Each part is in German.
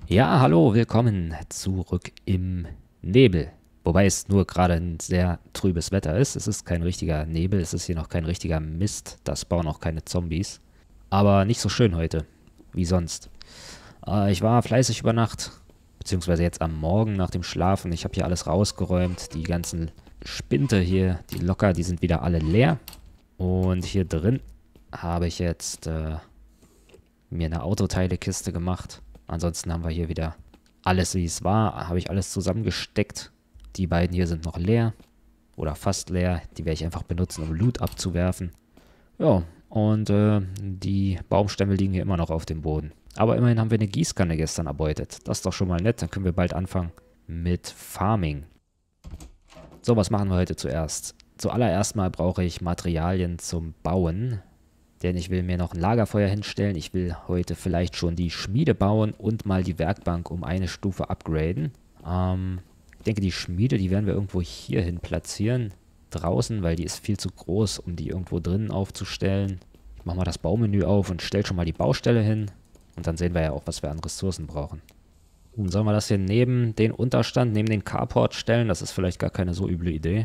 Ja, hallo, willkommen zurück im Nebel. Wobei es nur gerade ein sehr trübes Wetter ist. Es ist kein richtiger Nebel, es ist hier noch kein richtiger Mist. Da spawnen auch keine Zombies. Aber nicht so schön heute, wie sonst. Ich war fleißig über Nacht, beziehungsweise jetzt am Morgen nach dem Schlafen. Ich habe hier alles rausgeräumt. Die ganzen Spinte hier, die locker, die sind wieder alle leer. Und hier drin habe ich jetzt mir eine Autoteilekiste gemacht. Ansonsten haben wir hier wieder alles, wie es war. Habe ich alles zusammengesteckt. Die beiden hier sind noch leer. Oder fast leer. Die werde ich einfach benutzen, um Loot abzuwerfen. Ja, und die Baumstämme liegen hier immer noch auf dem Boden. Aber immerhin haben wir eine Gießkanne gestern erbeutet. Das ist doch schon mal nett. Dann können wir bald anfangen mit Farming. So, was machen wir heute zuerst? Zuallererst mal brauche ich Materialien zum Bauen. Denn ich will mir noch ein Lagerfeuer hinstellen. Ich will heute vielleicht schon die Schmiede bauen und mal die Werkbank um eine Stufe upgraden. Ich denke, die Schmiede, die werden wir irgendwo hier hin platzieren. Draußen, weil die ist viel zu groß, um die irgendwo drinnen aufzustellen. Ich mache mal das Baumenü auf und stelle schon mal die Baustelle hin. Und dann sehen wir ja auch, was wir an Ressourcen brauchen. Und sollen wir das hier neben den Unterstand, neben den Carport stellen? Das ist vielleicht gar keine so üble Idee.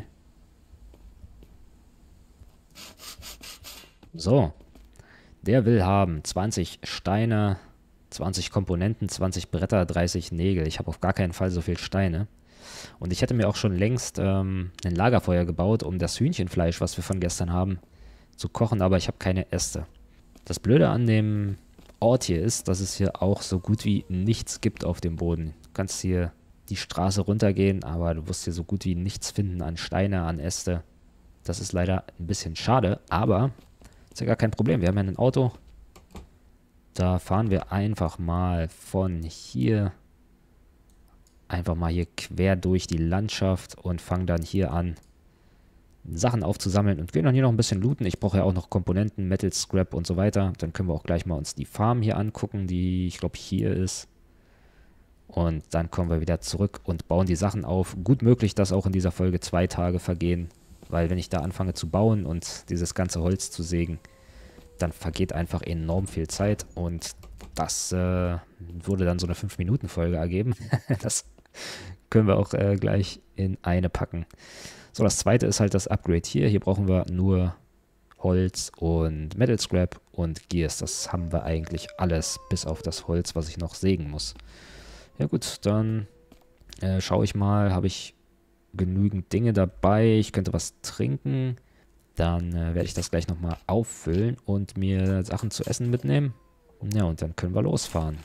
So. Der will haben 20 Steine, 20 Komponenten, 20 Bretter, 30 Nägel. Ich habe auf gar keinen Fall so viel Steine. Und ich hätte mir auch schon längst ein Lagerfeuer gebaut, um das Hühnchenfleisch, was wir von gestern haben, zu kochen, aber ich habe keine Äste. Das Blöde an dem Ort hier ist, dass es hier auch so gut wie nichts gibt auf dem Boden. Du kannst hier die Straße runtergehen, aber du wirst hier so gut wie nichts finden an Steine, an Äste. Das ist leider ein bisschen schade, aber ist ja gar kein Problem. Wir haben ja ein Auto. Da fahren wir einfach mal von hier einfach mal hier quer durch die Landschaft und fangen dann hier an, Sachen aufzusammeln und gehen dann hier noch ein bisschen looten. Ich brauche ja auch noch Komponenten, Metal Scrap und so weiter. Dann können wir auch gleich mal uns die Farm hier angucken, die, ich glaube, hier ist. Und dann kommen wir wieder zurück und bauen die Sachen auf. Gut möglich, dass auch in dieser Folge 2 Tage vergehen. Weil wenn ich da anfange zu bauen und dieses ganze Holz zu sägen, dann vergeht einfach enorm viel Zeit. Und das würde dann so eine 5-Minuten-Folge ergeben. Das können wir auch gleich in eine packen. So, das zweite ist halt das Upgrade hier. Hier brauchen wir nur Holz und Metal Scrap und Gears. Das haben wir eigentlich alles, bis auf das Holz, was ich noch sägen muss. Ja gut, dann schaue ich mal, habe ich genügend Dinge dabei. Ich könnte was trinken. Dann werde ich das gleich nochmal auffüllen und mir Sachen zu essen mitnehmen. Ja, und dann können wir losfahren.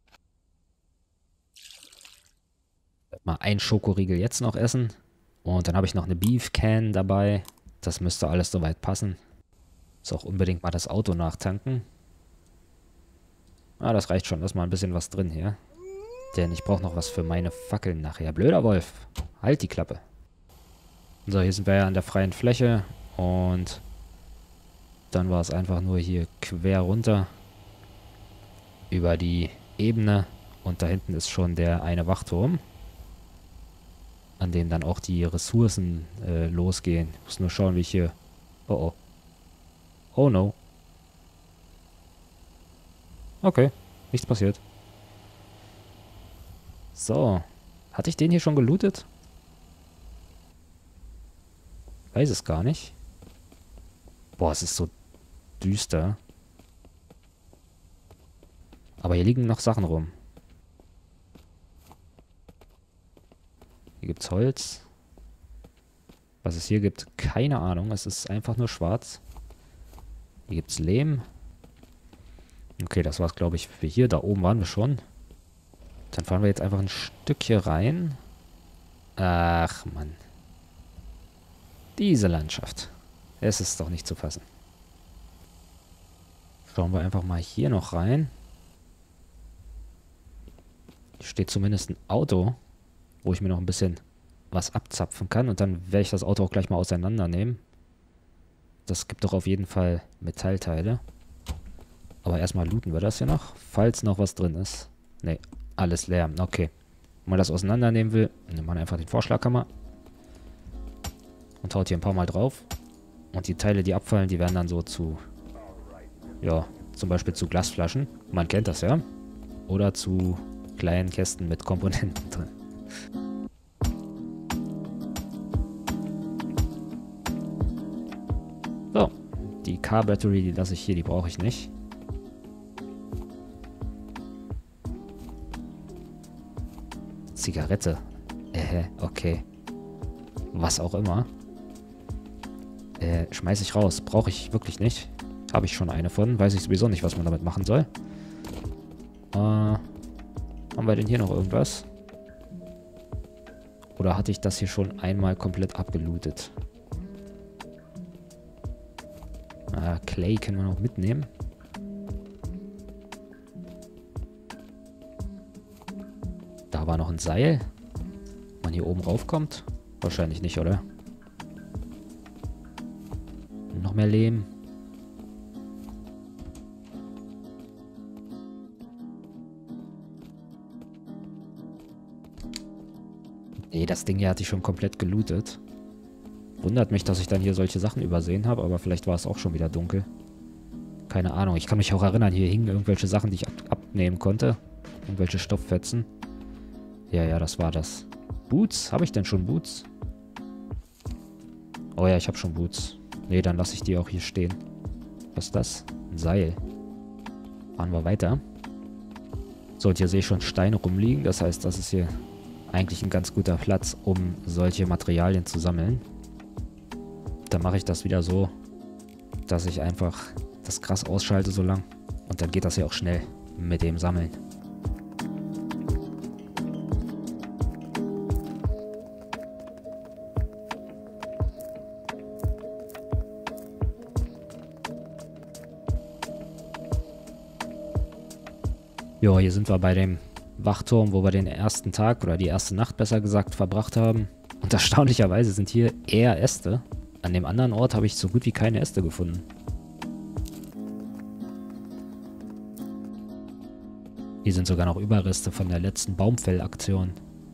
Mal ein Schokoriegel jetzt noch essen. Und dann habe ich noch eine Beef Can dabei. Das müsste alles soweit passen. Muss auch unbedingt mal das Auto nachtanken. Ah, das reicht schon. Da ist mal ein bisschen was drin hier. Denn ich brauche noch was für meine Fackeln nachher. Blöder Wolf. Halt die Klappe. So, hier sind wir ja an der freien Fläche. Und dann war es einfach nur hier quer runter. Über die Ebene. Und da hinten ist schon der eine Wachturm. An dem dann auch die Ressourcen losgehen. Ich muss nur schauen, wie ich hier... Oh oh. Oh no. Okay. Nichts passiert. So. Hatte ich den hier schon gelootet? Weiß es gar nicht. Boah, es ist so düster. Aber hier liegen noch Sachen rum. Hier gibt's Holz. Was es hier gibt, keine Ahnung. Es ist einfach nur schwarz. Hier gibt's Lehm. Okay, das war's, glaube ich, für hier. Da oben waren wir schon. Dann fahren wir jetzt einfach ein Stück hier rein. Ach, Mann. Diese Landschaft. Es ist doch nicht zu fassen. Schauen wir einfach mal hier noch rein. Hier steht zumindest ein Auto, wo ich mir noch ein bisschen was abzapfen kann. Und dann werde ich das Auto auch gleich mal auseinandernehmen. Das gibt doch auf jeden Fall Metallteile. Aber erstmal looten wir das hier noch, falls noch was drin ist. Ne, alles leer. Okay. Wenn man das auseinandernehmen will, nimmt man einfach den Vorschlaghammer. Und haut hier ein paar Mal drauf. Und die Teile, die abfallen, die werden dann so zu... Ja, zum Beispiel zu Glasflaschen. Man kennt das ja. Oder zu kleinen Kästen mit Komponenten drin. So, die Car-Battery, die lasse ich hier, die brauche ich nicht. Zigarette. Okay. Was auch immer. Schmeiß ich raus. Brauche ich wirklich nicht. Habe ich schon eine von. Weiß ich sowieso nicht, was man damit machen soll. Haben wir denn hier noch irgendwas? Oder hatte ich das hier schon einmal komplett abgelootet? Clay können wir noch mitnehmen. Da war noch ein Seil. Ob man hier oben raufkommt? Wahrscheinlich nicht, oder? Noch mehr Lehm. Nee, das Ding hier hatte ich schon komplett gelootet. Wundert mich, dass ich dann hier solche Sachen übersehen habe, aber vielleicht war es auch schon wieder dunkel. Keine Ahnung. Ich kann mich auch erinnern, hier hingen irgendwelche Sachen, die ich abnehmen konnte. Irgendwelche Stofffetzen. Ja, das war das. Boots? Habe ich denn schon Boots? Oh ja, ich habe schon Boots. Nee, dann lasse ich die auch hier stehen. Was ist das? Ein Seil. Fahren wir weiter. So, und hier sehe ich schon Steine rumliegen. Das heißt, das ist hier eigentlich ein ganz guter Platz, um solche Materialien zu sammeln. Dann mache ich das wieder so, dass ich einfach das Gras ausschalte so lang. Und dann geht das ja auch schnell mit dem Sammeln. Jo, hier sind wir bei dem Wachturm, wo wir den ersten Tag oder die erste Nacht besser gesagt verbracht haben. Und erstaunlicherweise sind hier eher Äste. An dem anderen Ort habe ich so gut wie keine Äste gefunden. Hier sind sogar noch Überreste von der letzten Baumfellaktion.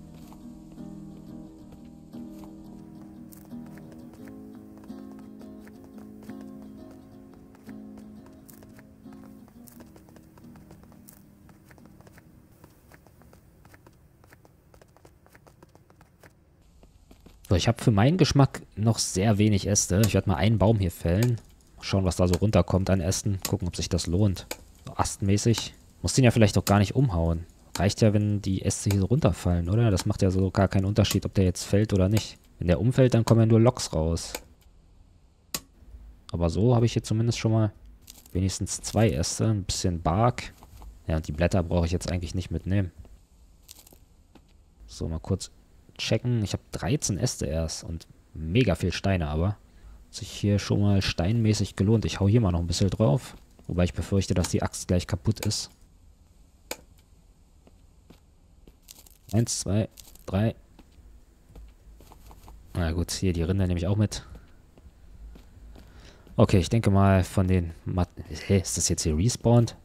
So, ich habe für meinen Geschmack noch sehr wenig Äste. Ich werde mal einen Baum hier fällen. Schauen, was da so runterkommt an Ästen. Gucken, ob sich das lohnt. So astmäßig. Muss den ja vielleicht auch gar nicht umhauen. Reicht ja, wenn die Äste hier so runterfallen, oder? Das macht ja so gar keinen Unterschied, ob der jetzt fällt oder nicht. Wenn der umfällt, dann kommen ja nur Loks raus. Aber so habe ich hier zumindest schon mal wenigstens 2 Äste. Ein bisschen Bark. Ja, und die Blätter brauche ich jetzt eigentlich nicht mitnehmen. So, mal kurz checken. Ich habe 13 Äste erst und mega viel Steine, aber hat sich hier schon mal steinmäßig gelohnt. Ich hau hier mal noch ein bisschen drauf. Wobei ich befürchte, dass die Axt gleich kaputt ist. 1, 2, 3. Na gut, hier die Rinde nehme ich auch mit. Okay, ich denke mal von den... Hä, ist das jetzt hier respawned?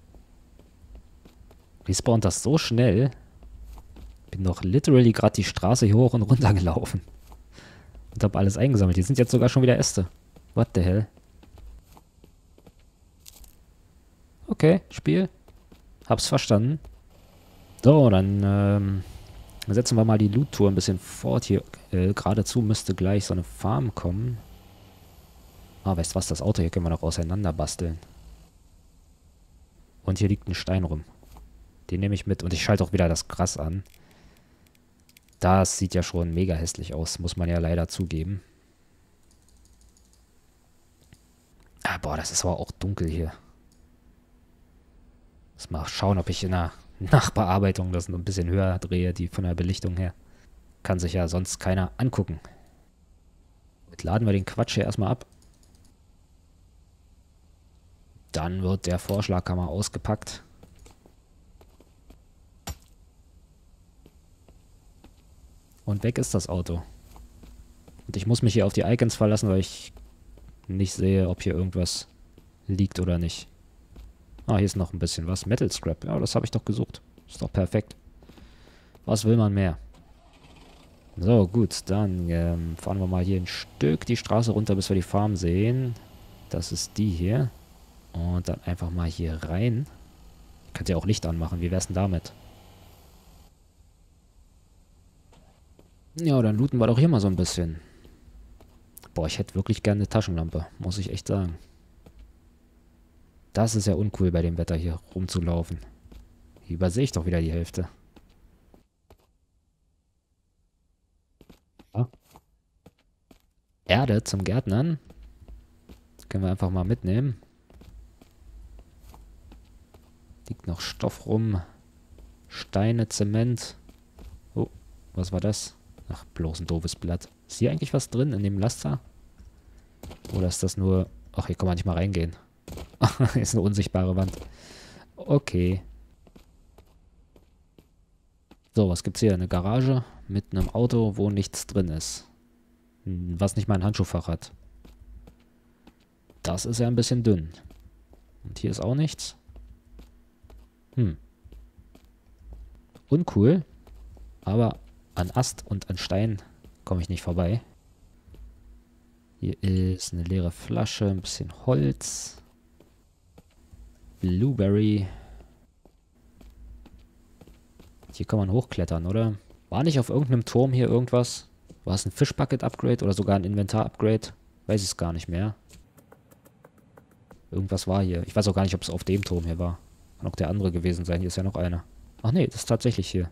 Respawnt das so schnell? Bin doch literally gerade die Straße hier hoch und runter gelaufen. Und habe alles eingesammelt. Hier sind jetzt sogar schon wieder Äste. What the hell? Okay, Spiel. Hab's verstanden. So, dann setzen wir mal die Loot-Tour ein bisschen fort. Hier geradezu müsste gleich so eine Farm kommen. Ah, weißt du was? Das Auto hier können wir noch auseinander basteln. Und hier liegt ein Stein rum. Den nehme ich mit. Und ich schalte auch wieder das Gras an. Das sieht ja schon mega hässlich aus. Muss man ja leider zugeben. Ah, boah, das ist aber auch dunkel hier. Muss mal schauen, ob ich in der Nachbearbeitung das noch ein bisschen höher drehe, die von der Belichtung her. Kann sich ja sonst keiner angucken. Jetzt laden wir den Quatsch hier erstmal ab. Dann wird der Vorschlaghammer ausgepackt. Und weg ist das Auto. Und ich muss mich hier auf die Icons verlassen, weil ich nicht sehe, ob hier irgendwas liegt oder nicht. Ah, hier ist noch ein bisschen was. Metal Scrap. Ja, das habe ich doch gesucht. Ist doch perfekt. Was will man mehr? So, gut. Dann fahren wir mal hier ein Stück die Straße runter, bis wir die Farm sehen. Das ist die hier. Und dann einfach mal hier rein. Könnt ihr auch Licht anmachen. Wie wär's denn damit? Ja, dann looten wir doch hier mal so ein bisschen. Boah, ich hätte wirklich gerne eine Taschenlampe, muss ich echt sagen. Das ist ja uncool bei dem Wetter hier rumzulaufen. Hier übersehe ich doch wieder die Hälfte. Ja. Erde zum Gärtnern. Können wir einfach mal mitnehmen. Liegt noch Stoff rum. Steine, Zement. Oh, was war das? Ach, bloß ein doofes Blatt. Ist hier eigentlich was drin in dem Laster? Oder ist das nur... Ach, hier kann man nicht mal reingehen. Hier ist eine unsichtbare Wand. Okay. So, was gibt's hier? Eine Garage mit einem Auto, wo nichts drin ist. Was nicht mal ein Handschuhfach hat. Das ist ja ein bisschen dünn. Und hier ist auch nichts. Uncool. Aber an Ast und an Stein komme ich nicht vorbei. Hier ist eine leere Flasche, ein bisschen Holz. Blueberry. Hier kann man hochklettern, oder? War nicht auf irgendeinem Turm hier irgendwas? War es ein Fischbucket-Upgrade oder sogar ein Inventar-Upgrade? Weiß ich es gar nicht mehr. Irgendwas war hier. Ich weiß auch gar nicht, ob es auf dem Turm hier war. Kann auch der andere gewesen sein. Hier ist ja noch einer. Ach nee, das ist tatsächlich hier.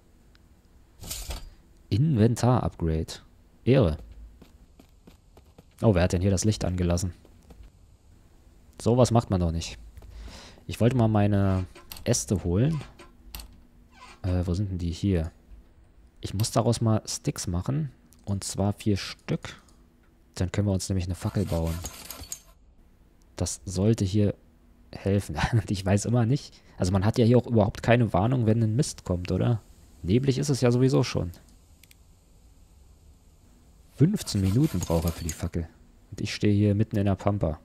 Inventar-Upgrade. Ehre. Oh, wer hat denn hier das Licht angelassen? Sowas macht man doch nicht. Ich wollte mal meine Äste holen. Wo sind denn die? Hier. Ich muss daraus mal Sticks machen. Und zwar 4 Stück. Dann können wir uns nämlich eine Fackel bauen. Das sollte hier helfen. Und ich weiß immer nicht. Also man hat ja hier auch überhaupt keine Warnung, wenn ein Mist kommt, oder? Neblig ist es ja sowieso schon. 15 Minuten braucht er für die Fackel. Und ich stehe hier mitten in der Pampa.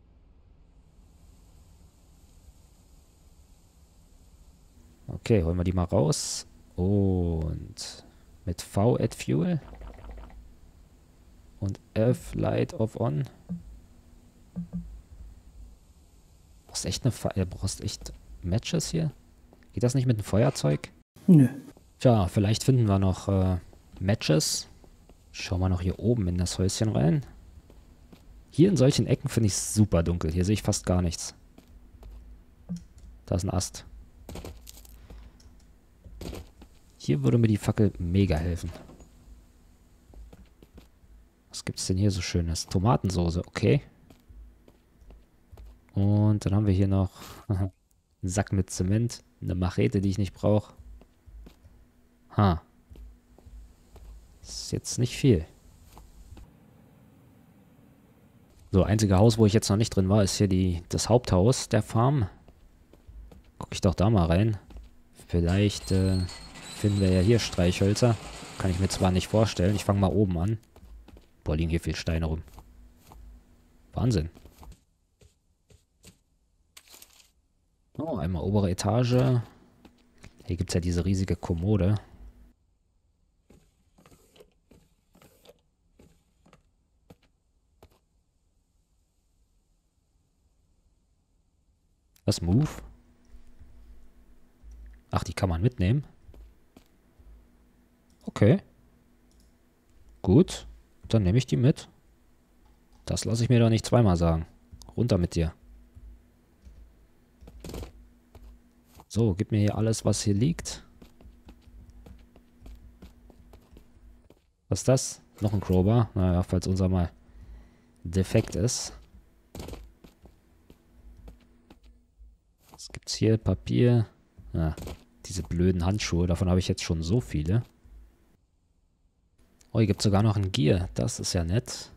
Okay, holen wir die mal raus. Und mit V add Fuel. Und F Light off on. Brauchst echt Matches hier? Geht das nicht mit dem Feuerzeug? Nö. Tja, vielleicht finden wir noch Matches. Schauen wir noch hier oben in das Häuschen rein. Hier in solchen Ecken finde ich es super dunkel. Hier sehe ich fast gar nichts. Da ist ein Ast. Hier würde mir die Fackel mega helfen. Was gibt es denn hier so Schönes? Tomatensoße, okay. Und dann haben wir hier noch einen Sack mit Zement. Eine Machete, die ich nicht brauche. Ha. Ist jetzt nicht viel. So, einzige Haus, wo ich jetzt noch nicht drin war, ist hier das Haupthaus der Farm. Guck ich doch da mal rein. Vielleicht finden wir ja hier Streichhölzer. Kann ich mir zwar nicht vorstellen. Ich fange mal oben an. Boah, liegen hier viel Steine rum. Wahnsinn. Oh, einmal obere Etage. Hier gibt es ja diese riesige Kommode. Was, Move? Ach, die kann man mitnehmen. Okay. Gut. Dann nehme ich die mit. Das lasse ich mir doch nicht zweimal sagen. Runter mit dir. So, gib mir hier alles, was hier liegt. Was ist das? Noch ein Crowbar. Naja, falls unser mal defekt ist. Was gibt's hier? Papier. Ah, diese blöden Handschuhe. Davon habe ich jetzt schon so viele. Oh, hier gibt es sogar noch ein Gear. Das ist ja nett.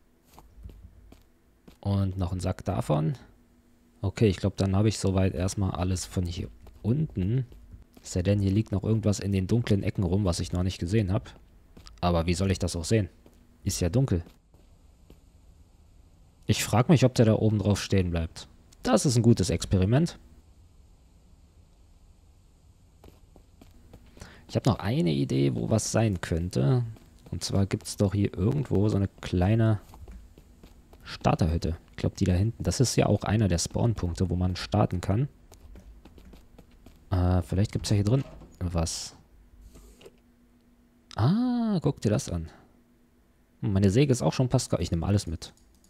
Und noch ein Sack davon. Okay, ich glaube, dann habe ich soweit erstmal alles von hier unten. Sei denn, hier liegt noch irgendwas in den dunklen Ecken rum, was ich noch nicht gesehen habe. Aber wie soll ich das auch sehen? Ist ja dunkel. Ich frage mich, ob der da oben drauf stehen bleibt. Das ist ein gutes Experiment. Ich habe noch eine Idee, wo was sein könnte. Und zwar gibt es doch hier irgendwo so eine kleine Starterhütte. Ich glaube, die da hinten. Das ist ja auch einer der Spawnpunkte, wo man starten kann. Vielleicht gibt es ja hier drin was. Ah, Ah, guck dir das an. Meine Säge ist auch schon fast... Ich nehme alles mit.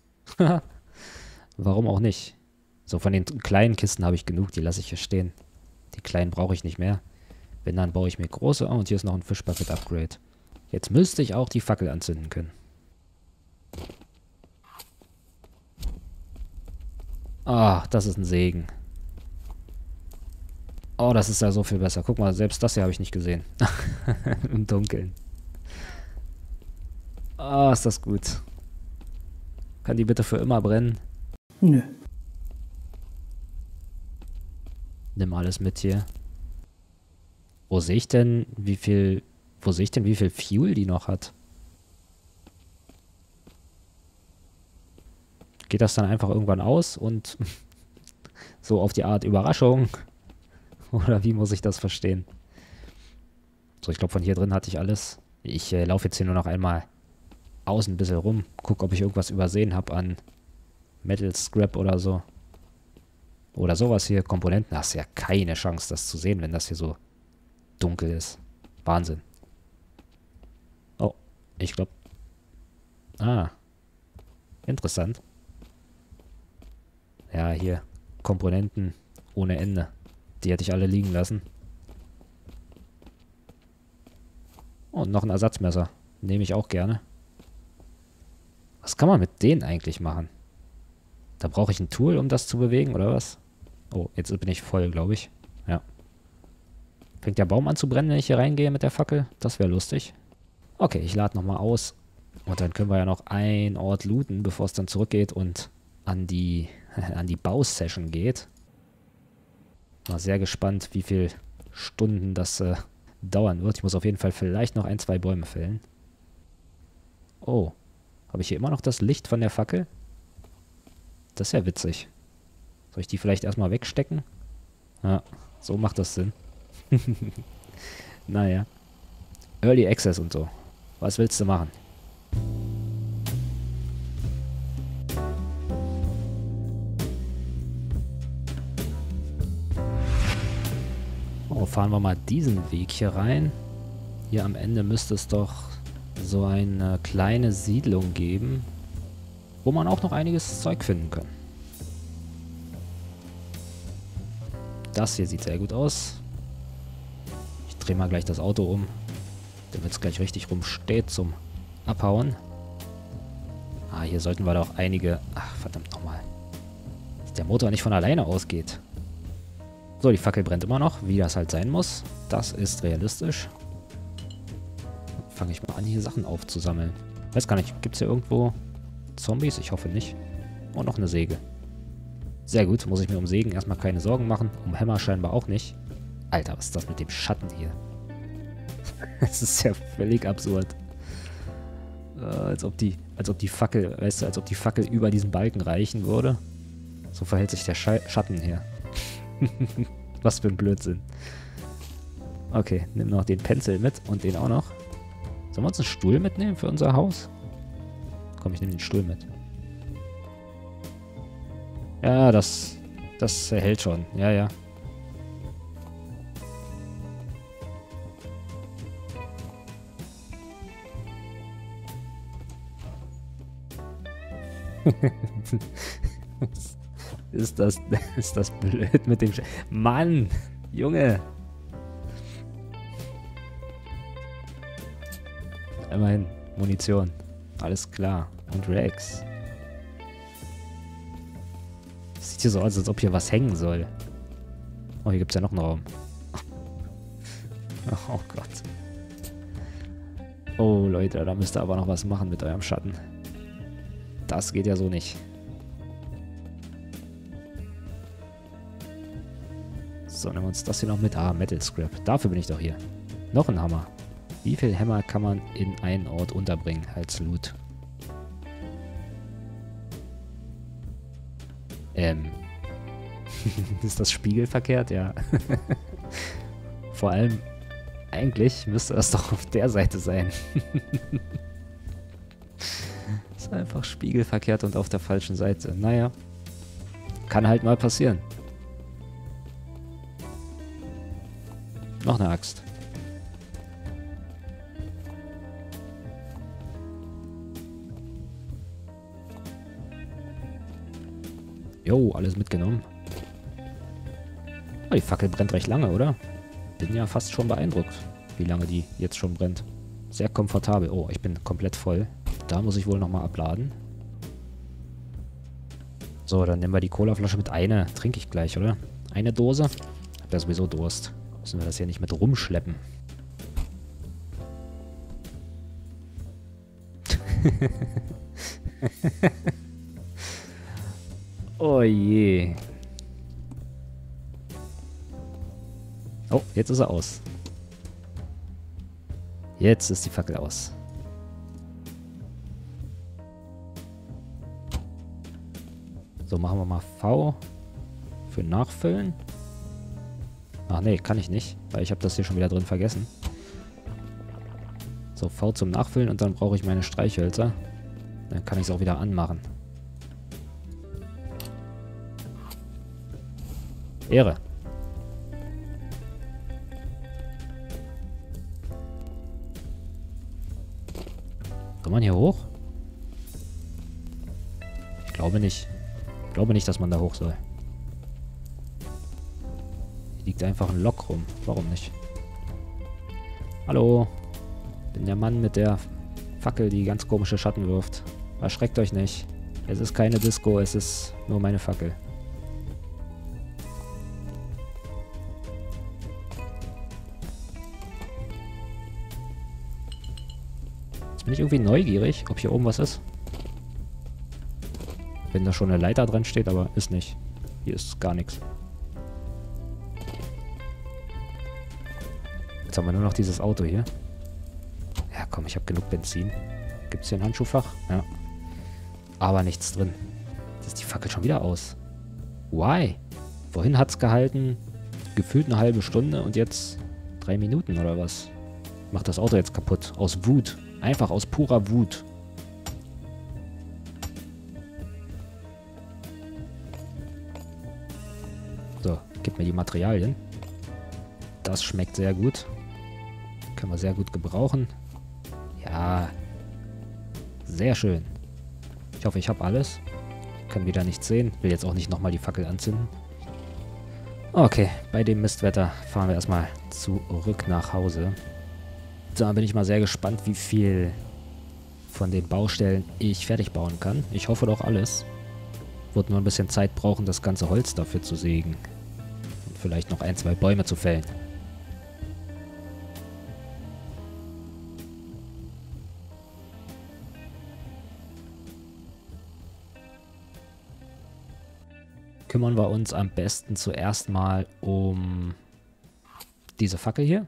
Warum auch nicht? So, von den kleinen Kisten habe ich genug. Die lasse ich hier stehen. Die kleinen brauche ich nicht mehr. Wenn, dann baue ich mir große. Oh, und hier ist noch ein Fischbucket-Upgrade. Jetzt müsste ich auch die Fackel anzünden können. Ah, das ist ein Segen. Oh, das ist ja so viel besser. Guck mal, selbst das hier habe ich nicht gesehen. Im Dunkeln. Ah, ist das gut. Kann die bitte für immer brennen? Nö. Nimm alles mit hier. Wo sehe ich denn, wie viel Fuel die noch hat? Geht das dann einfach irgendwann aus und so auf die Art Überraschung? Oder wie muss ich das verstehen? So, ich glaube, von hier drin hatte ich alles. Ich laufe jetzt hier nur noch einmal außen ein bisschen rum. Guck, ob ich irgendwas übersehen habe an Metal Scrap oder so. Oder sowas hier. Komponenten. Hast ja keine Chance, das zu sehen, wenn das hier so dunkel ist. Wahnsinn. Oh, ich glaube... Ah. Interessant. Ja, hier. Komponenten ohne Ende. Die hätte ich alle liegen lassen. Und noch ein Ersatzmesser. Nehme ich auch gerne. Was kann man mit denen eigentlich machen? Da brauche ich ein Tool, um das zu bewegen, oder was? Oh, jetzt bin ich voll, glaube ich. Ja. Fängt der Baum an zu brennen, wenn ich hier reingehe mit der Fackel? Das wäre lustig. Okay, ich lade nochmal aus. Und dann können wir ja noch einen Ort looten, bevor es dann zurückgeht und an die Bausession geht. Mal sehr gespannt, wie viele Stunden das dauern wird. Ich muss auf jeden Fall vielleicht noch 1, 2 Bäume fällen. Oh. Habe ich hier immer noch das Licht von der Fackel? Das ist ja witzig. Soll ich die vielleicht erstmal wegstecken? Ja, so macht das Sinn. Naja. Early Access und so. Was willst du machen? Oh, fahren wir mal diesen Weg hier rein. Hier am Ende müsste es doch so eine kleine Siedlung geben, wo man auch noch einiges Zeug finden kann. Das hier sieht sehr gut aus. Ich drehe mal gleich das Auto um, damit es gleich richtig rumsteht zum Abhauen. Ah, hier sollten wir doch einige... Ach, verdammt nochmal. Dass der Motor nicht von alleine ausgeht. So, die Fackel brennt immer noch, wie das halt sein muss. Das ist realistisch. Fange ich mal an, hier Sachen aufzusammeln. Weiß gar nicht, gibt es hier irgendwo Zombies? Ich hoffe nicht. Und noch eine Säge. Sehr gut, muss ich mir um Sägen erstmal keine Sorgen machen. Um Hämmer scheinbar auch nicht. Alter, was ist das mit dem Schatten hier? Das ist ja völlig absurd. Als ob die Fackel, weißt du, als ob die Fackel über diesen Balken reichen würde. So verhält sich der Schatten hier. Was für ein Blödsinn. Okay, nimm noch den Pencil mit und den auch noch. Sollen wir uns einen Stuhl mitnehmen für unser Haus? Komm, ich nehme den Stuhl mit. Ja, das hält schon. Ja, ja. Ist das blöd mit dem... Mann! Junge! Immerhin, Munition. Alles klar. Und Rex. Sieht hier so aus, als ob hier was hängen soll. Oh, hier gibt es ja noch einen Raum. Oh Gott. Oh, Leute, da müsst ihr aber noch was machen mit eurem Schatten. Das geht ja so nicht. So, nehmen wir uns das hier noch mit. Ah, Metal Scrap. Dafür bin ich doch hier. Noch ein Hammer. Wie viel Hämmer kann man in einen Ort unterbringen als Loot? Ist das spiegelverkehrt? Ja. Vor allem, eigentlich müsste das doch auf der Seite sein. Ist einfach spiegelverkehrt und auf der falschen Seite. Naja. Kann halt mal passieren. Noch eine Axt. Jo, alles mitgenommen. Oh, die Fackel brennt recht lange, oder? Bin ja fast schon beeindruckt, wie lange die jetzt schon brennt. Sehr komfortabel. Oh, ich bin komplett voll. Da muss ich wohl nochmal abladen. So, dann nehmen wir die Colaflasche mit. Eine trinke ich gleich, oder? Eine Dose. Hab ja sowieso Durst. Müssen wir das hier nicht mit rumschleppen. Oh je. Oh, jetzt ist er aus. Jetzt ist die Fackel aus. So, machen wir mal V für Nachfüllen. Ach nee, kann ich nicht, weil ich habe das hier schon wieder drin vergessen. So, V zum Nachfüllen und dann brauche ich meine Streichhölzer. Dann kann ich es auch wieder anmachen. Ehre. Kann man hier hoch? Ich glaube nicht. Ich glaube nicht, dass man da hoch soll. Hier liegt einfach ein Loch rum. Warum nicht? Hallo. Bin der Mann mit der Fackel, die ganz komische Schatten wirft. Erschreckt euch nicht. Es ist keine Disco, es ist nur meine Fackel. Jetzt bin ich irgendwie neugierig, ob hier oben was ist. Wenn da schon eine Leiter dran steht, aber ist nicht. Hier ist gar nichts. Jetzt haben wir nur noch dieses Auto hier. Ja, komm, ich habe genug Benzin. Gibt es hier ein Handschuhfach? Ja. Aber nichts drin. Jetzt ist die Fackel schon wieder aus. Why? Vorhin hat es gehalten, gefühlt eine halbe Stunde und jetzt 3 Minuten oder was? Macht das Auto jetzt kaputt. Aus Wut. Einfach aus purer Wut. So, gib mir die Materialien. Das schmeckt sehr gut. Können wir sehr gut gebrauchen. Ja. Sehr schön. Ich hoffe, ich habe alles. Kann wieder nichts sehen. Will jetzt auch nicht nochmal die Fackel anzünden. Okay, bei dem Mistwetter fahren wir erstmal zurück nach Hause. Da bin ich mal sehr gespannt, wie viel von den Baustellen ich fertig bauen kann. Ich hoffe doch alles. Wird nur ein bisschen Zeit brauchen, das ganze Holz dafür zu sägen. Und vielleicht noch 1, 2 Bäume zu fällen. Kümmern wir uns am besten zuerst mal um diese Fackel hier.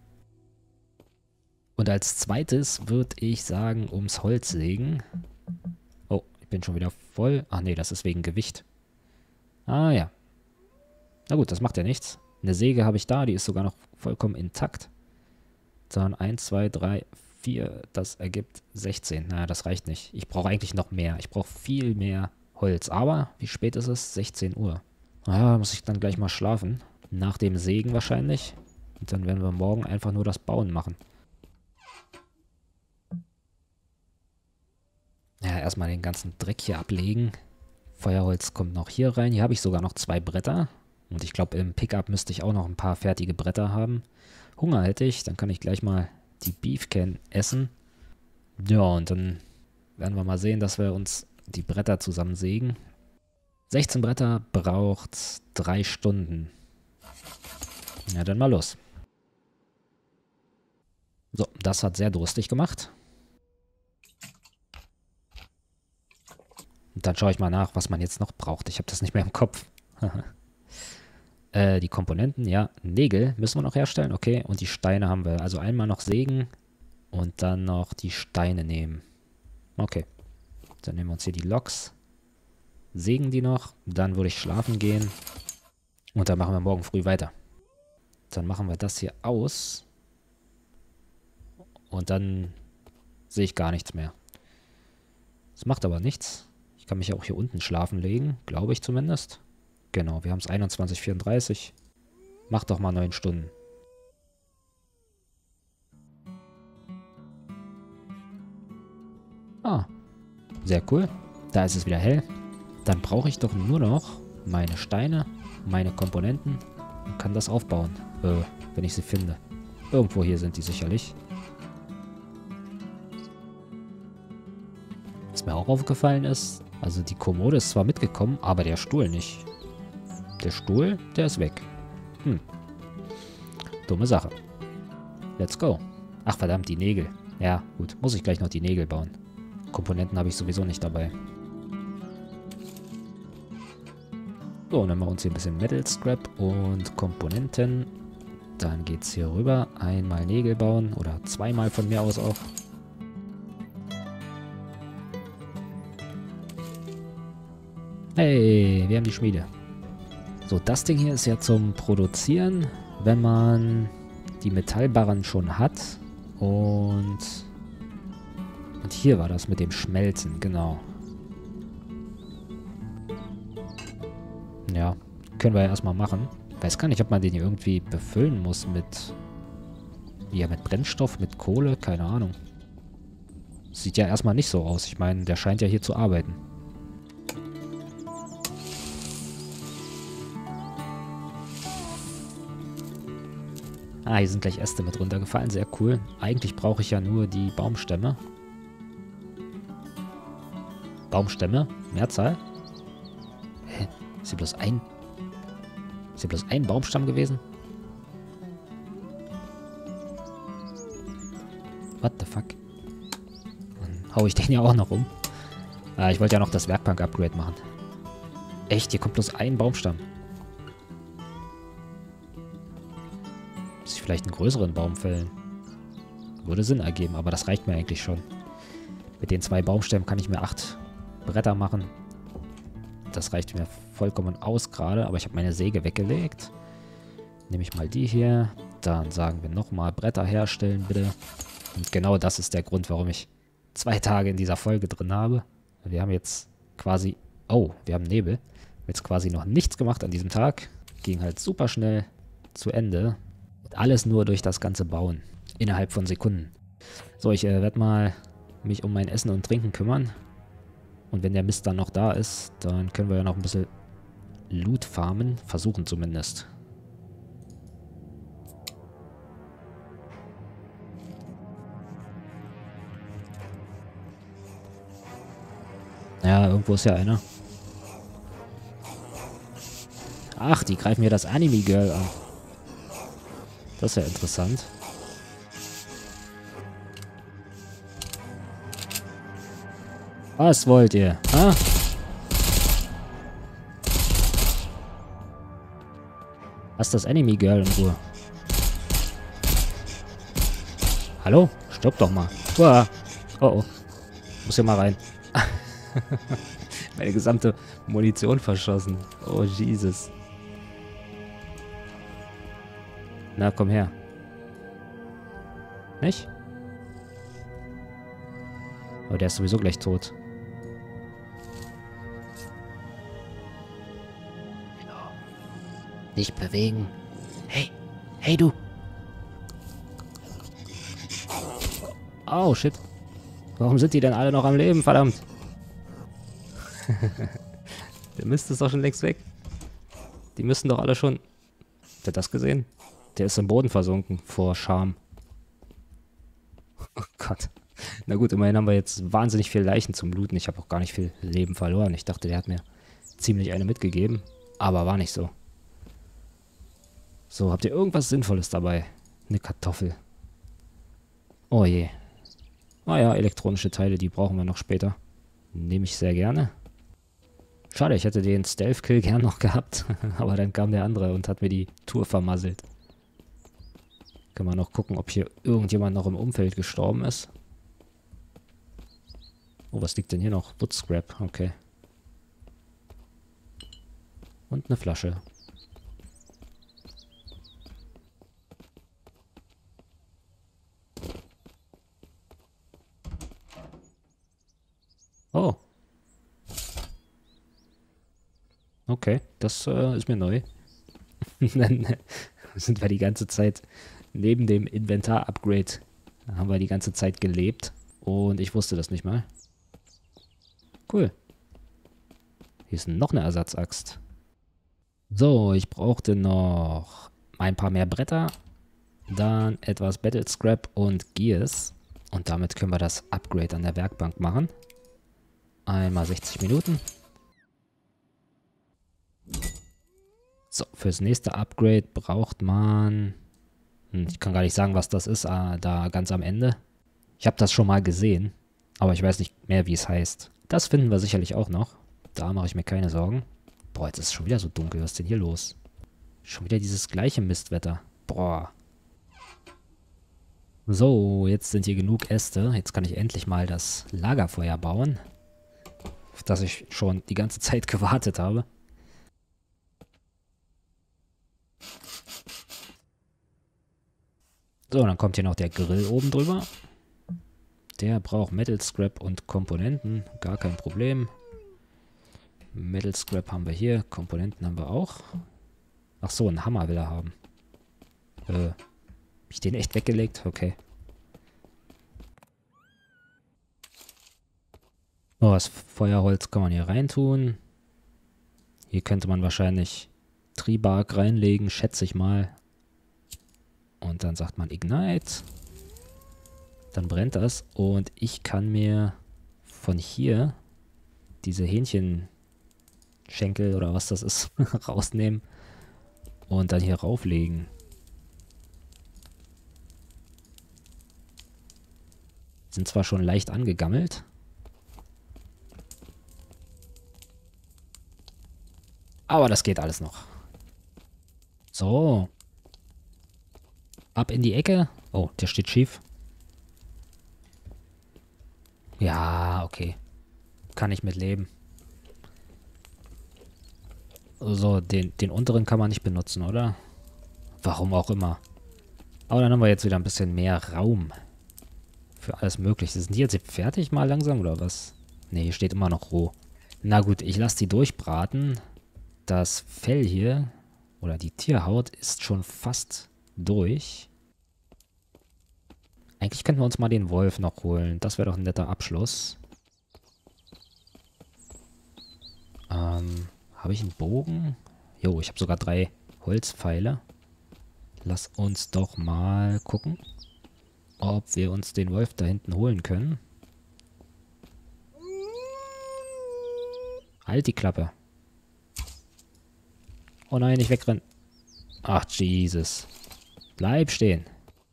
Und als zweites würde ich sagen, ums Holz sägen. Oh, ich bin schon wieder voll. Ach nee, das ist wegen Gewicht. Ah ja. Na gut, das macht ja nichts. Eine Säge habe ich da, die ist sogar noch vollkommen intakt. Dann 1, 2, 3, 4, das ergibt 16. Naja, das reicht nicht. Ich brauche eigentlich noch mehr. Ich brauche viel mehr Holz. Aber, wie spät ist es? 16 Uhr. Ah, muss ich dann gleich mal schlafen. Nach dem Sägen wahrscheinlich. Und dann werden wir morgen einfach nur das Bauen machen. Ja, erstmal den ganzen Dreck hier ablegen. Feuerholz kommt noch hier rein. Hier habe ich sogar noch 2 Bretter. Und ich glaube, im Pickup müsste ich auch noch ein paar fertige Bretter haben. Hunger hätte ich. Dann kann ich gleich mal die Beefcan essen. Ja, und dann werden wir mal sehen, dass wir uns die Bretter zusammensägen. 16 Bretter braucht 3 Stunden. Ja, dann mal los. So, das hat sehr durstig gemacht. Und dann schaue ich mal nach, was man jetzt noch braucht. Ich habe das nicht mehr im Kopf. Die Komponenten, ja. Nägel müssen wir noch herstellen, okay. Und die Steine haben wir. Also einmal noch sägen und dann noch die Steine nehmen. Okay. Dann nehmen wir uns hier die Loks. Sägen die noch. Dann würde ich schlafen gehen. Und dann machen wir morgen früh weiter. Dann machen wir das hier aus. Und dann sehe ich gar nichts mehr. Das macht aber nichts. Ich kann mich auch hier unten schlafen legen. Glaube ich zumindest. Genau, wir haben es 21:34. Macht doch mal 9 Stunden. Ah, sehr cool. Da ist es wieder hell. Dann brauche ich doch nur noch meine Steine, meine Komponenten und kann das aufbauen, wenn ich sie finde. Irgendwo hier sind die sicherlich. Was mir auch aufgefallen ist, also die Kommode ist zwar mitgekommen, aber der Stuhl nicht. Der Stuhl, der ist weg. Dumme Sache. Let's go. Ach verdammt, die Nägel. Ja, gut. Muss ich gleich noch die Nägel bauen. Komponenten habe ich sowieso nicht dabei. So, und dann machen wir uns hier ein bisschen Metal Scrap und Komponenten. Dann geht's hier rüber. Einmal Nägel bauen oder zweimal von mir aus auch. Hey, wir haben die Schmiede. So, das Ding hier ist ja zum Produzieren, wenn man die Metallbarren schon hat. Und hier war das mit dem Schmelzen, genau. Ja, können wir ja erstmal machen. Weiß gar nicht, ob man den hier irgendwie befüllen muss mit... Ja, mit Brennstoff, mit Kohle, keine Ahnung. Sieht ja erstmal nicht so aus. Ich meine, der scheint ja hier zu arbeiten. Ah, hier sind gleich Äste mit runtergefallen. Sehr cool. Eigentlich brauche ich ja nur die Baumstämme. Baumstämme? Mehrzahl? Hä? Ist hier bloß ein... Ist hier bloß ein Baumstamm gewesen? What the fuck? Dann hau ich den ja auch noch um. Ah, ich wollte ja noch das Werkbank-Upgrade machen. Echt? Hier kommt bloß ein Baumstamm. Muss ich vielleicht einen größeren Baum fällen? Würde Sinn ergeben, aber das reicht mir eigentlich schon. Mit den 2 Baumstämmen kann ich mir 8 Bretter machen. Das reicht mir vollkommen aus gerade, aber ich habe meine Säge weggelegt. Nehme ich mal die hier. Dann sagen wir nochmal Bretter herstellen, bitte. Und genau das ist der Grund, warum ich 2 Tage in dieser Folge drin habe. Wir haben jetzt quasi... Oh, wir haben Nebel. Wir haben jetzt quasi noch nichts gemacht an diesem Tag. Ging halt super schnell zu Ende. Und alles nur durch das ganze Bauen. Innerhalb von Sekunden. So, ich werde mal mich um mein Essen und Trinken kümmern. Und wenn der Mist dann noch da ist, dann können wir ja noch ein bisschen Loot farmen. Versuchen zumindest. Ja, irgendwo ist ja einer. Ach, die greifen mir das Anime Girl an. Das ist ja interessant. Was wollt ihr? Ha? Lass das Anime Girl in Ruhe. Hallo? Stopp doch mal. Uah. Oh oh. Muss hier mal rein. Meine gesamte Munition verschossen. Oh Jesus. Na, komm her. Nicht? Aber der ist sowieso gleich tot. Nicht bewegen. Hey. Hey, du. Oh, shit. Warum sind die denn alle noch am Leben, verdammt? Der Mist ist doch schon längst weg. Die müssten doch alle schon... Habt ihr das gesehen? Der ist im Boden versunken vor Scham. Oh Gott. Na gut, immerhin haben wir jetzt wahnsinnig viel Leichen zum Looten. Ich habe auch gar nicht viel Leben verloren. Ich dachte, der hat mir ziemlich eine mitgegeben. Aber war nicht so. So, habt ihr irgendwas Sinnvolles dabei? Eine Kartoffel. Oh je. Ah ja, elektronische Teile, die brauchen wir noch später. Nehme ich sehr gerne. Schade, ich hätte den Stealth-Kill gern noch gehabt. Aber dann kam der andere und hat mir die Tour vermasselt. Können wir noch gucken, ob hier irgendjemand noch im Umfeld gestorben ist. Oh, was liegt denn hier noch? Wood Scrap, okay. Und eine Flasche. Oh. Okay, das ist mir neu. Dann sind wir die ganze Zeit neben dem Inventar-Upgrade. Haben wir die ganze Zeit gelebt. Und ich wusste das nicht mal. Cool. Hier ist noch eine Ersatzaxt. So, ich brauchte noch ein paar mehr Bretter. Dann etwas Battle Scrap und Gears. Und damit können wir das Upgrade an der Werkbank machen. Einmal 60 Minuten. So, fürs nächste Upgrade braucht man... Ich kann gar nicht sagen, was das ist, da ganz am Ende. Ich habe das schon mal gesehen, aber ich weiß nicht mehr, wie es heißt. Das finden wir sicherlich auch noch. Da mache ich mir keine Sorgen. Boah, jetzt ist es schon wieder so dunkel. Was ist denn hier los? Schon wieder dieses gleiche Mistwetter. Boah. So, jetzt sind hier genug Äste. Jetzt kann ich endlich mal das Lagerfeuer bauen, auf das ich schon die ganze Zeit gewartet habe. So, dann kommt hier noch der Grill oben drüber. Der braucht Metal Scrap und Komponenten. Gar kein Problem. Metal Scrap haben wir hier. Komponenten haben wir auch. Ach so, einen Hammer will er haben. Hab ich den echt weggelegt? Okay. Oh, das Feuerholz kann man hier reintun. Hier könnte man wahrscheinlich Tribark reinlegen, schätze ich mal. Und dann sagt man Ignite. Dann brennt das. Und ich kann mir von hier diese Hähnchenschenkel oder was das ist, rausnehmen. Und dann hier rauflegen. Sind zwar schon leicht angegammelt. Aber das geht alles noch. So. Ab in die Ecke. Oh, der steht schief. Ja, okay. Kann ich mit leben. So, den unteren kann man nicht benutzen, oder? Warum auch immer. Aber dann haben wir jetzt wieder ein bisschen mehr Raum. Für alles Mögliche. Sind die jetzt fertig mal langsam, oder was? Ne, hier steht immer noch roh. Na gut, ich lasse die durchbraten. Das Fell hier, oder die Tierhaut, ist schon fast durch. Eigentlich könnten wir uns mal den Wolf noch holen. Das wäre doch ein netter Abschluss. Habe ich einen Bogen? Jo, ich habe sogar 3 Holzpfeile. Lass uns doch mal gucken, ob wir uns den Wolf da hinten holen können. Halt die Klappe. Oh nein, nicht wegrennen. Ach, Jesus. Bleib stehen.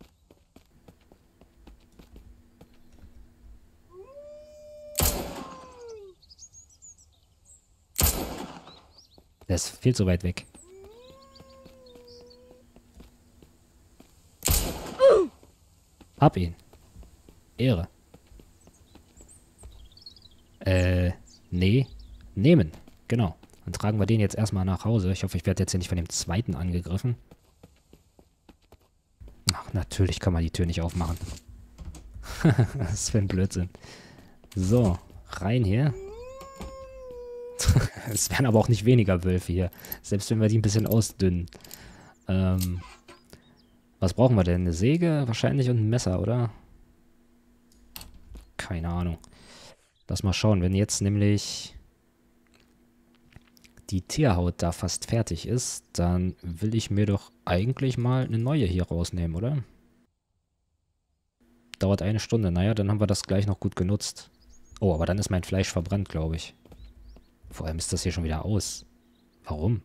Der ist viel zu weit weg. Hab ihn. Ehre. Nee. Nehmen. Genau. Dann tragen wir den jetzt erstmal nach Hause. Ich hoffe, ich werde jetzt hier nicht von dem zweiten angegriffen. Ach, natürlich kann man die Tür nicht aufmachen. Das ist für ein Blödsinn. So, rein hier. Es werden aber auch nicht weniger Wölfe hier. Selbst wenn wir die ein bisschen ausdünnen. Was brauchen wir denn? Eine Säge wahrscheinlich und ein Messer, oder? Keine Ahnung. Lass mal schauen. Wenn jetzt nämlich die Tierhaut da fast fertig ist, dann will ich mir doch eigentlich mal eine neue hier rausnehmen, oder? Dauert 1 Stunde. Naja, dann haben wir das gleich noch gut genutzt. Oh, aber dann ist mein Fleisch verbrannt, glaube ich. Vor allem ist das hier schon wieder aus. Warum?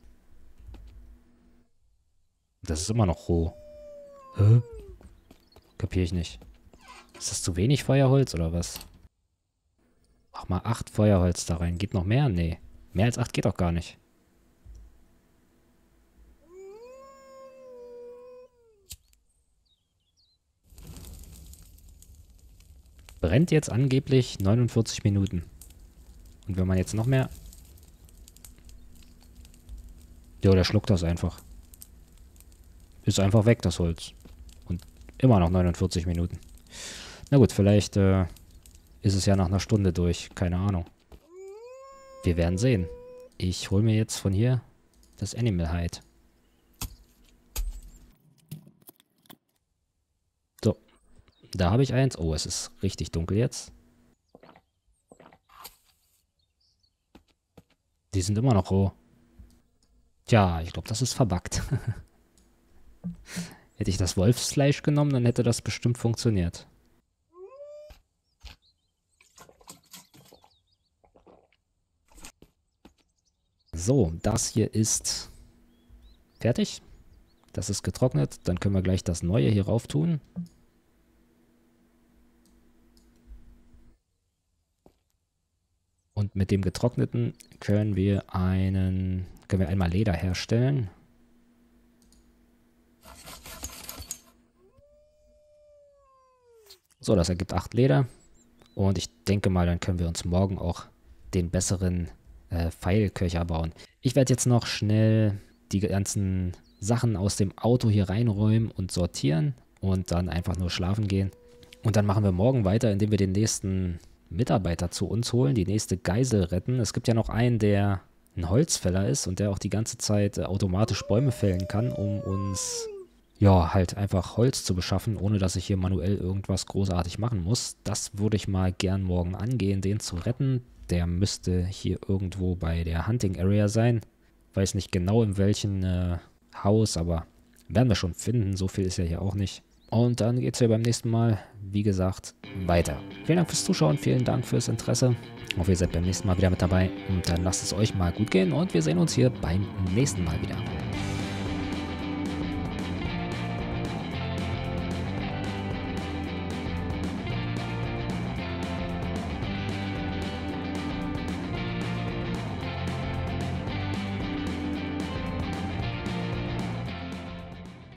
Das ist immer noch roh. Hä? Kapier ich nicht. Ist das zu wenig Feuerholz oder was? Mach mal 8 Feuerholz da rein. Geht noch mehr? Nee. Mehr als 8 geht doch gar nicht. Brennt jetzt angeblich 49 Minuten. Und wenn man jetzt noch mehr... Jo, der schluckt das einfach. Ist einfach weg, das Holz. Und immer noch 49 Minuten. Na gut, vielleicht ist es ja nach einer Stunde durch. Keine Ahnung. Wir werden sehen. Ich hole mir jetzt von hier das Animal Hide. So. Da habe ich eins. Oh, es ist richtig dunkel jetzt. die sind immer noch roh. Tja, ich glaube, das ist verbuggt. Hätte ich das Wolfsfleisch genommen, dann hätte das bestimmt funktioniert. So, das hier ist fertig. Das ist getrocknet. Dann können wir gleich das Neue hier rauf tun. Und mit dem getrockneten können wir einmal Leder herstellen. So, das ergibt 8 Leder. Und ich denke mal, dann können wir uns morgen auch den besseren Pfeilköcher bauen. Ich werde jetzt noch schnell die ganzen Sachen aus dem Auto hier reinräumen und sortieren und dann einfach nur schlafen gehen. Und dann machen wir morgen weiter, indem wir den nächsten Mitarbeiter zu uns holen, die nächste Geisel retten. Es gibt ja noch einen, der ein Holzfäller ist und der auch die ganze Zeit automatisch Bäume fällen kann, um uns ja halt einfach Holz zu beschaffen, ohne dass ich hier manuell irgendwas großartig machen muss. Das würde ich mal gern morgen angehen, den zu retten. Der müsste hier irgendwo bei der Hunting Area sein. Weiß nicht genau in welchem Haus, aber werden wir schon finden. So viel ist ja hier auch nicht. Und dann geht es ja beim nächsten Mal, wie gesagt, weiter. Vielen Dank fürs Zuschauen, vielen Dank fürs Interesse. Ich hoffe, ihr seid beim nächsten Mal wieder mit dabei. Und dann lasst es euch mal gut gehen und wir sehen uns hier beim nächsten Mal wieder.